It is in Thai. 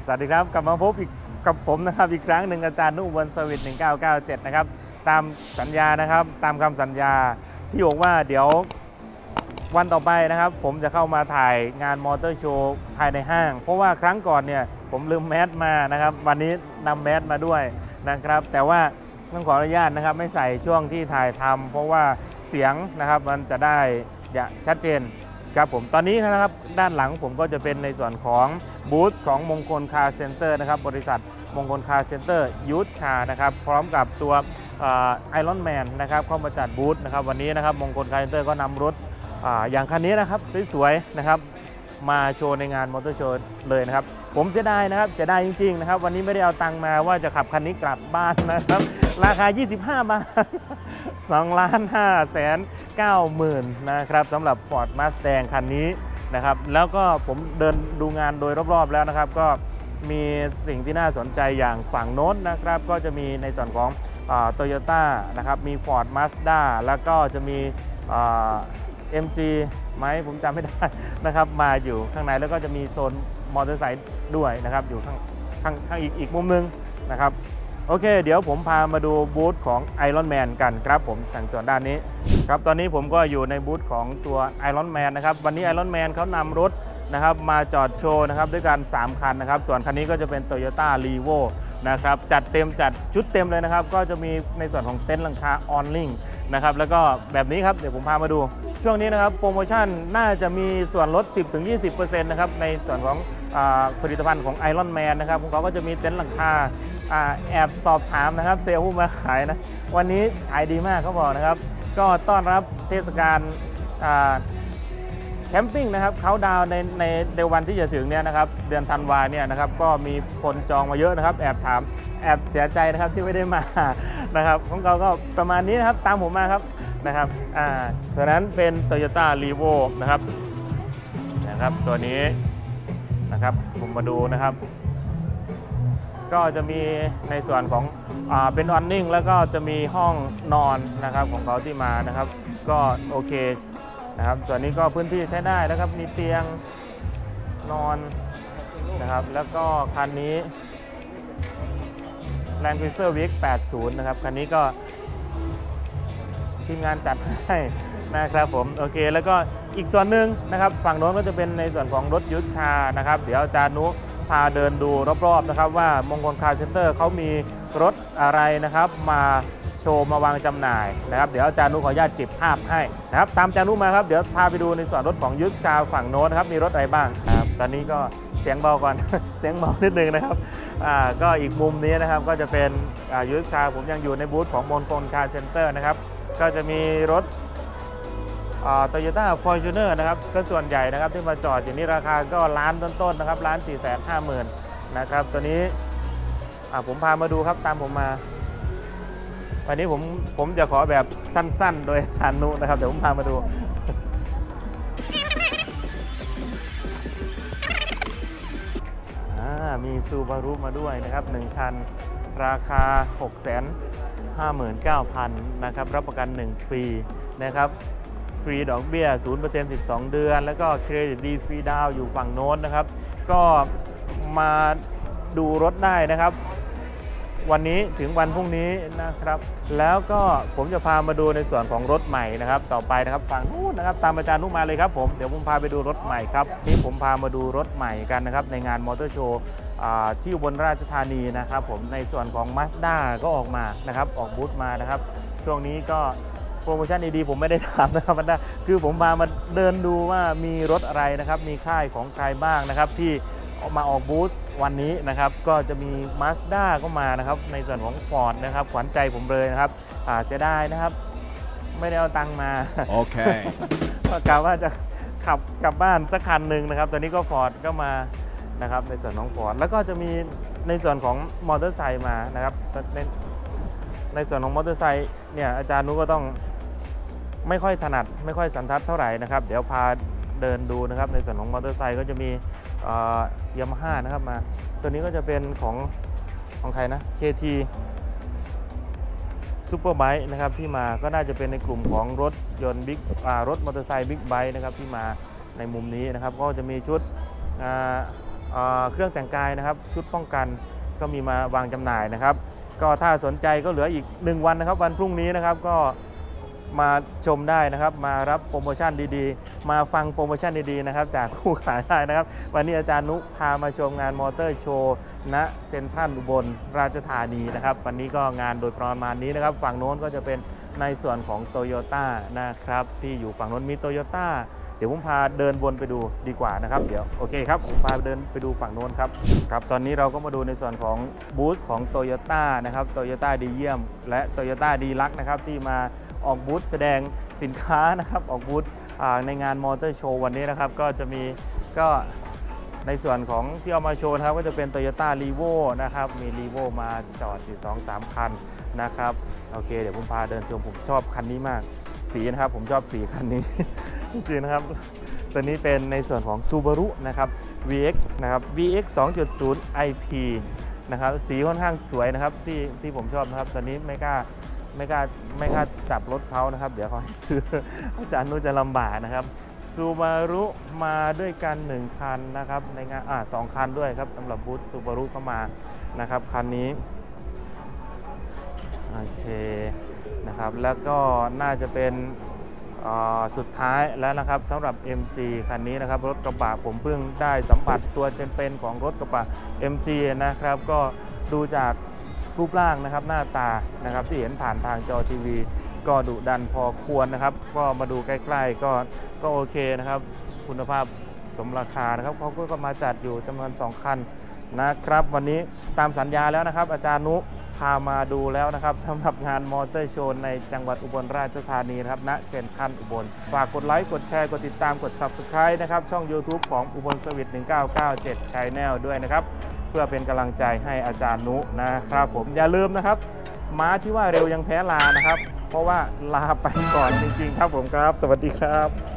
สวัสดีครับกลับมาพบอีกกับผมนะครับอีกครั้งหนึ่งอาจารย์นุบลสวิต1997นะครับตามสัญญานะครับตามคำสัญญาที่บอกว่าเดี๋ยววันต่อไปนะครับผมจะเข้ามาถ่ายงานมอเตอร์โชว์ภายในห้างเพราะว่าครั้งก่อนเนี่ยผมลืมแมสมานะครับวันนี้นำแมสมาด้วยนะครับแต่ว่าต้องขออนุญาตนะครับไม่ใส่ช่วงที่ถ่ายทำเพราะว่าเสียงนะครับมันจะได้ชัดเจนครับผมตอนนี้นะครับด้านหลังผมก็จะเป็นในส่วนของบูธของมงคลคาร์เซ็นเตอร์นะครับบริษัทมงคลคาร์เซ็นเตอร์ยูทคาร์นะครับพร้อมกับตัวไอรอนแมนนะครับเข้ามาจัดบูธนะครับวันนี้นะครับมงคลคาร์เซ็นเตอร์ก็นำรถอย่างคันนี้นะครับสวยๆนะครับมาโชว์ในงานมอเตอร์โชว์เลยนะครับผมเสียดายนะครับเสียดายจริงๆนะครับวันนี้ไม่ได้เอาตังค์มาว่าจะขับคันนี้กลับบ้านนะครับราคา25 บาท2,590,000นะครับสำหรับ Ford Mustang คันนี้นะครับแล้วก็ผมเดินดูงานโดยรอบๆแล้วนะครับก็มีสิ่งที่น่าสนใจอย่างฝั่งโน้นนะครับก็จะมีในส่วนของToyota นะครับมี Ford Mazda แล้วก็จะมีMG ไหมผมจำไม่ได้นะครับมาอยู่ข้างในแล้วก็จะมีโซนมอเตอร์ไซค์ด้วยนะครับอยู่ข้างอีกมุมนึงนะครับโอเคเดี๋ยวผมพามาดูบูธของ Iron Man กันครับผมทางส่วนด้านนี้ครับตอนนี้ผมก็อยู่ในบูธของตัว Iron Man นะครับวันนี้ Iron Man เขานำรถนะครับมาจอดโชว์นะครับด้วยกัน3คันนะครับส่วนคันนี้ก็จะเป็น Toyota Revo นะครับจัดเต็มจัดชุดเต็มเลยนะครับก็จะมีในส่วนของเต็นท์หลังคาออนลิงนะครับแล้วก็แบบนี้ครับเดี๋ยวผมพามาดูช่วงนี้นะครับโปรโมชั่นน่าจะมีส่วนลด 10-20% นะครับในส่วนของผลิตภัณฑ์ของ Iron Man นะครับของเขาก็จะมีเต็นท์หลังคาแอบสอบถามนะครับเซลล์ผู้มาขายนะวันนี้ขายดีมากเขาบอกนะครับก็ต้อนรับเทศกาลแคมปิ้งนะครับเขาดาวในวันที่จะถึงเนี่ยนะครับเดือนธันวาเนี่ยนะครับก็มีคนจองมาเยอะนะครับแอบถามแอบเสียใจนะครับที่ไม่ได้มานะครับของเขาก็ประมาณนี้นะครับตามผมมาครับนะครับส่วนนั้นเป็น Toyota Revo นะครับตัวนี้นะครับผมมาดูนะครับก็จะมีในส่วนของเป็นออนนิ่งแล้วก็จะมีห้องนอนนะครับของเขาที่มานะครับก็โอเคนะครับส่วนนี้ก็พื้นที่ใช้ได้นะครับมีเตียงนอนนะครับแล้วก็คันนี้ Land Cruiser Wick 80นะครับคันนี้ก็ทีมงานจัดให้นะครับผมโอเคแล้วก็อีกส่วนหนึ่งนะครับฝั่งโน้นก็จะเป็นในส่วนของรถยุทธคาร์นะครับเดี๋ยวอาจารย์นุพาเดินดูรอบๆนะครับว่ามงคลคาร์เซ็นเตอร์เขามีรถอะไรนะครับมาโชว์มาวางจำหน่ายนะครับเดี๋ยวอาจารย์นุขออนุญาตเก็บภาพให้นะครับตามอาจารย์นุมาครับเดี๋ยวพาไปดูในส่วนรถของยุทธคาร์ฝั่งโน้นนะครับมีรถอะไรบ้างครับตอนนี้ก็เสียงเบาก่อน เสียงเบานิดนึงนะครับก็อีกมุมนี้นะครับก็จะเป็นยุทธคาร์ผมยังอยู่ในบูธของมงคลคาร์เซ็นเตอร์นะครับก็จะมีรถToyota Fortuner นะครับก็ส่วนใหญ่นะครับที่มาจอดอย่างนี้ราคาก็ล้านต้นๆนะครับ1,450,000นะครับตัวนี้ผมพามาดูครับตามผมมาวันนี้ผมจะขอแบบสั้นๆโดยอาจารย์นุนะครับเดี๋ยวผมพามาดูมีซูบารุมาด้วยนะครับ1คันราคา 659,000 นะครับรับประกัน 1 ปีนะครับฟรีดอกเบี้ย 0% 12 เดือนแล้วก็เครดิตดีฟรีดาวอยู่ฝั่งโน้นนะครับก็มาดูรถได้นะครับวันนี้ถึงวันพรุ่งนี้นะครับแล้วก็ผมจะพามาดูในส่วนของรถใหม่นะครับต่อไปนะครับฝั่งนู้นนะครับตามอาจารย์นุมาเลยครับผมเดี๋ยวผมพาไปดูรถใหม่ครับที่ผมพามาดูรถใหม่กันนะครับในงานมอเตอร์โชว์ที่อุบลราชธานีนะครับผมในส่วนของ Mazda ก็ออกมานะครับออกบูธมานะครับช่วงนี้ก็โปรโมชั่นดีๆผมไม่ได้ถามนะครับมันคือผมพามาเดินดูว่ามีรถอะไรนะครับมีค่ายของใครบ้างนะครับที่มาออกบูธวันนี้นะครับก็จะมี Mazda ก็มานะครับในส่วนของ Ford นะครับขวัญใจผมเลยนะครับเสียดายนะครับไม่ได้เอาตังค์มาโอเคก็กะว่าจะขับกลับบ้านสักคันหนึ่งนะครับตอนนี้ก็ Ford ก็มานะครับในส่วนของ Ford แล้วก็จะมีในส่วนของมอเตอร์ไซค์มานะครับในส่วนของมอเตอร์ไซค์เนี่ยอาจารย์นุก็ต้องไม่ค่อยถนัดไม่ค่อยสันทัดเท่าไหร่นะครับเดี๋ยวพาเดินดูนะครับในส่วนของมอเตอร์ไซค์ก็จะมียามาฮ่านะครับมาตัวนี้ก็จะเป็นของใครนะ KT Superbike นะครับที่มาก็น่าจะเป็นในกลุ่มของรถยนต์บิ๊กรถมอเตอร์ไซค์บิ๊กไบค์นะครับที่มาในมุมนี้นะครับก็จะมีชุดเครื่องแต่งกายนะครับชุดป้องกันก็มีมาวางจำหน่ายนะครับก็ถ้าสนใจก็เหลืออีก1วันนะครับวันพรุ่งนี้นะครับก็มาชมได้นะครับมารับโปรโมชั่นดีๆมาฟังโปรโมชั่นดีๆนะครับจากผู้ขายได้นะครับวันนี้อาจารย์นุพามาชมงานมอเตอร์โชว์ณเซ็นทรัลอุบลราชธานีนะครับวันนี้ก็งานโดยประมาณนี้นะครับฝั่งโน้นก็จะเป็นในส่วนของโตโยต้านะครับที่อยู่ฝั่งโน้นมีโตโยต้าเดี๋ยวผมพาเดินวนไปดูดีกว่านะครับเดี๋ยวโอเคครับผมพาเดินไปดูฝั่งโน้นครับครับตอนนี้เราก็มาดูในส่วนของบูธของโตโยต้านะครับโตโยต้าดีเยี่ยมและโตโยต้าดีลักนะครับที่มาออกบูธแสดงสินค้านะครับออกบูธในงานมอเตอร์โชว์วันนี้นะครับก็จะมีก็ในส่วนของที่เอามาโชว์นะครับก็จะเป็น Toyota Revo นะครับมี Revo มาจอดอยู่ 2-3 คันนะครับโอเคเดี๋ยวผมพาเดินชมผมชอบคันนี้มากสีนะครับผมชอบสีคันนี้ จริงๆนะครับตัวนี้เป็นในส่วนของ Subaru นะครับ VX นะครับ VX 2.0 IP นะครับสีค่อนข้างสวยนะครับที่ผมชอบนะครับตอนนี้ไม่กล้าจับรถเขานะครับเดี๋ยวเขาให้ซื้อ อาจารย์นุจะลำบากนะครับ Subaru มาด้วยกัน1คันนะครับในงาน2คันด้วยครับสำหรับบูธ Subaru เข้ามานะครับคันนี้โอเคนะครับแล้วก็น่าจะเป็นสุดท้ายแล้วนะครับสำหรับ MG คันนี้นะครับรถกระบะผมเพิ่งได้สัมผัสตัวเป็นๆของรถกระบะ MG นะครับก็ดูจากรูปร่างนะครับหน้าตานะครับที่เห็นผ่านทางจอทีวีก็ดุดันพอควรนะครับก็มาดูใกล้ๆก็โอเคนะครับคุณภาพสมราคานะครับเขาก็มาจัดอยู่จำนวน2คันนะครับวันนี้ตามสัญญาแล้วนะครับอาจารย์นุพามาดูแล้วนะครับสำหรับงานมอเตอร์โชว์ในจังหวัดอุบลราชธานีนะครับณเซ็นทรัลอุบลฝากกดไลค์กดแชร์กดติดตามกด Subscribe นะครับช่อง YouTube ของอุบลเซอร์วิส1997 Channel ด้วยนะครับเพื่อเป็นกำลังใจให้อาจารย์นุนะครับผมอย่าลืมนะครับม้าที่ว่าเร็วยังแพ้ลานะครับเพราะว่าลาไปก่อนจริงๆครับผมครับสวัสดีครับ